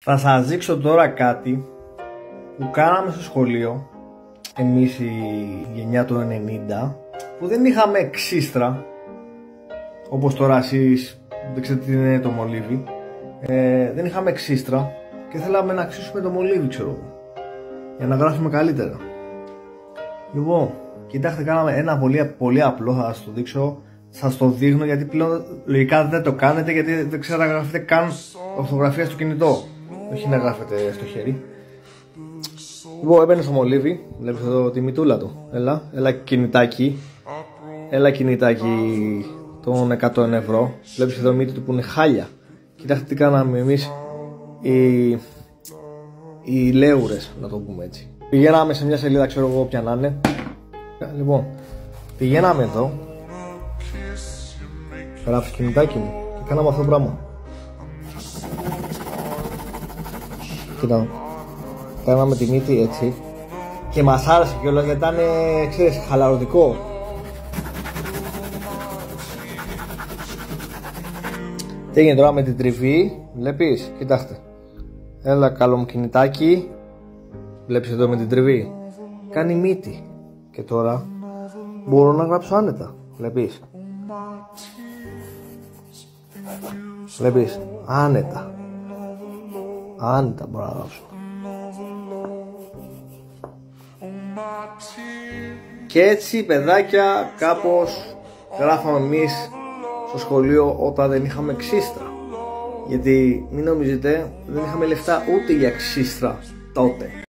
Θα σας δείξω τώρα κάτι που κάναμε στο σχολείο, εμείς η γενιά του 90, που δεν είχαμε ξύστρα όπως τώρα εσείς δεν ξέρετε τι είναι το μολύβι. Δεν είχαμε ξύστρα και θέλαμε να ξύσουμε το μολύβι, ξέρω εγώ, για να γράφουμε καλύτερα. Λοιπόν, κοιτάξτε, κάναμε ένα πολύ απλό, θα σας το δείξω. Σας το δείχνω γιατί πλέον λογικά δεν το κάνετε, γιατί δεν ξέρετε να γράφετε καν ορθογραφία στο κινητό, όχι να γράφετε στο χέρι. Λοιπόν, έμπαινε στο μολύβι, βλέπεις εδώ τη μητούλα του. Έλα κινητάκι. Έλα κινητάκι των 100 ευρώ. Βλέπεις εδώ μύτη του που είναι χάλια. Κοιτάξτε τι κάναμε εμείς οι λέουρες, να το πούμε έτσι. Πηγαίναμε σε μια σελίδα, ξέρω εγώ ποια να είναι. Λοιπόν, πηγαίναμε εδώ, γράφεις κινητάκι μου και κάναμε αυτό το πράγμα. Κοίτα, κάναμε τη μύτη έτσι και μας άρεσε κιόλας γιατί ήταν, ξέρεις, χαλαρωτικό. Τι έγινε τώρα με την τριβή, βλέπεις, κοιτάξτε. Έλα καλό μου κινητάκι, βλέπεις εδώ με την τριβή, κάνει μύτη. Και τώρα μπορώ να γράψω άνετα, βλέπεις. Βλέπεις, άνετα. Άνετα μπορώ να γράψω. Και έτσι, παιδάκια, κάπως γράφαμε εμείς στο σχολείο όταν δεν είχαμε ξύστρα. Γιατί μην νομίζετε, δεν είχαμε λεφτά ούτε για ξύστρα τότε.